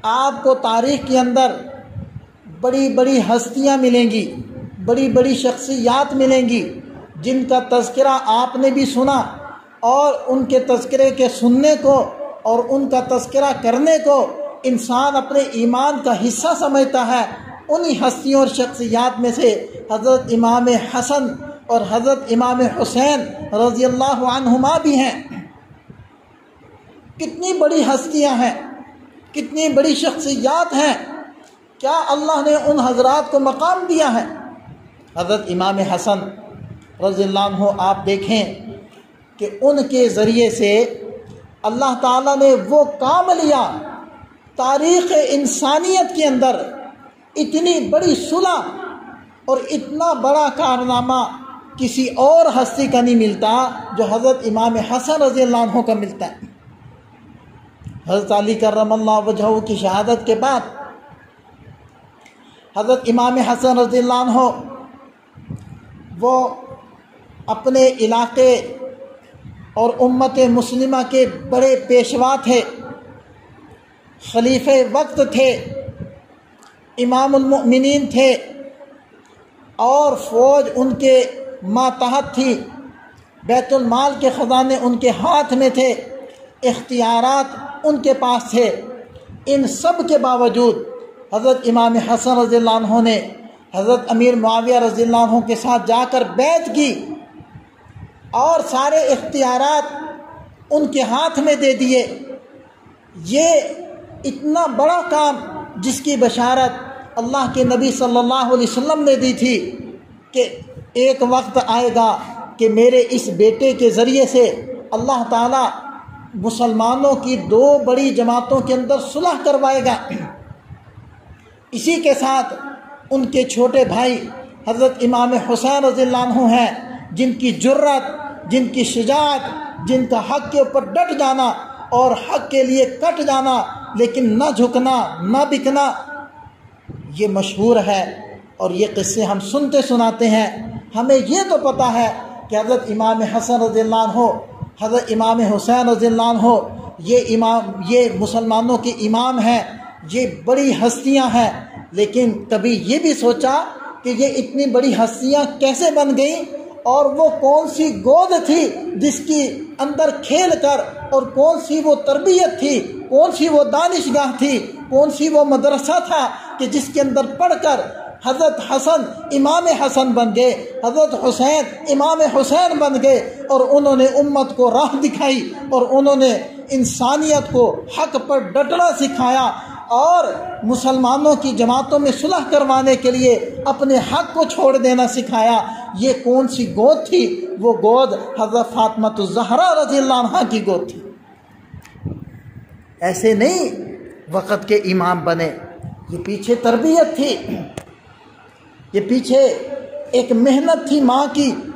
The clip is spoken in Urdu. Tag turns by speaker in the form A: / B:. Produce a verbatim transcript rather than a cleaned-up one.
A: آپ کو تاریخ کے اندر بڑی بڑی ہستیاں ملیں گی، بڑی بڑی شخصیات ملیں گی جن کا تذکرہ آپ نے بھی سنا، اور ان کے تذکرے کے سننے کو اور ان کا تذکرہ کرنے کو انسان اپنے ایمان کا حصہ سمجھتا ہے۔ انہی ہستیوں اور شخصیات میں سے حضرت امام حسن اور حضرت امام حسین رضی اللہ عنہما بھی ہیں۔ کتنی بڑی ہستیاں ہیں، کتنی بڑی شخصیات ہیں، کیا اللہ نے ان حضرات کو مقام دیا ہے۔ حضرت امام حسن رضی اللہ عنہ آپ دیکھیں کہ ان کے ذریعے سے اللہ تعالیٰ نے وہ کام لیا، تاریخ انسانیت کے اندر اتنی بڑی صلح اور اتنا بڑا کارنامہ کسی اور ہستی کا نہیں ملتا جو حضرت امام حسن رضی اللہ عنہ کا ملتا ہے۔ حضرت علی کرم اللہ وجہہ کی شہادت کے بعد حضرت امام حسن رضی اللہ عنہ وہ اپنے علاقے اور امت مسلمہ کے بڑے پیشوا تھے، خلیفہ وقت تھے، امام المؤمنین تھے، اور فوج ان کے ماتحت تھی، بیت المال کے خزانے ان کے ہاتھ میں تھے، اختیارات ان کے پاس تھے۔ ان سب کے باوجود حضرت امام حسن رضی اللہ عنہ نے حضرت امیر معاویہ رضی اللہ عنہ کے ساتھ جا کر بیعت کی اور سارے اختیارات ان کے ہاتھ میں دے دیے۔ یہ اتنا بڑا کام جس کی بشارت اللہ کے نبی صلی اللہ علیہ وسلم نے دی تھی کہ ایک وقت آئے گا کہ میرے اس بیٹے کے ذریعے سے اللہ تعالیٰ مسلمانوں کی دو بڑی جماعتوں کے اندر صلح کروائے گا۔ اسی کے ساتھ ان کے چھوٹے بھائی حضرت امام حسین رضی اللہ عنہ ہیں، جن کی جرات، جن کی شجاعت، جن کا حق کے اوپر ڈٹ جانا اور حق کے لیے کٹ جانا، لیکن نہ جھکنا نہ بکنا، یہ مشہور ہے اور یہ قصے ہم سنتے سناتے ہیں۔ ہمیں یہ تو پتہ ہے کہ حضرت امام حسن رضی اللہ عنہ، حضرت امام حسین رضی اللہ عنہ یہ امام یہ مسلمانوں کے امام ہیں، یہ بڑی ہستیاں ہیں، لیکن کبھی یہ بھی سوچا کہ یہ اتنی بڑی ہستیاں کیسے بن گئیں، اور وہ کون سی گود تھی جس کی اندر کھیل کر، اور کون سی وہ تربیت تھی، کون سی وہ دانشگاہ تھی، کون سی وہ مدرسہ تھا کہ جس کے اندر پڑھ کر حضرت حسن امام حسن بن گئے، حضرت حسین امام حسین بن گئے، اور انہوں نے امت کو راہ دکھائی، اور انہوں نے انسانیت کو حق پر ڈٹنا سکھایا، اور مسلمانوں کی جماعتوں میں صلح کروانے کے لیے اپنے حق کو چھوڑ دینا سکھایا۔ یہ کون سی گود تھی؟ وہ گود حضرت فاطمہ الزہرا رضی اللہ عنہا کی گود تھی۔ ایسے نہیں وقت کے امام بنے، یہ پیچھے تربیت تھی، یہ پیچھے ایک محنت تھی ماں کی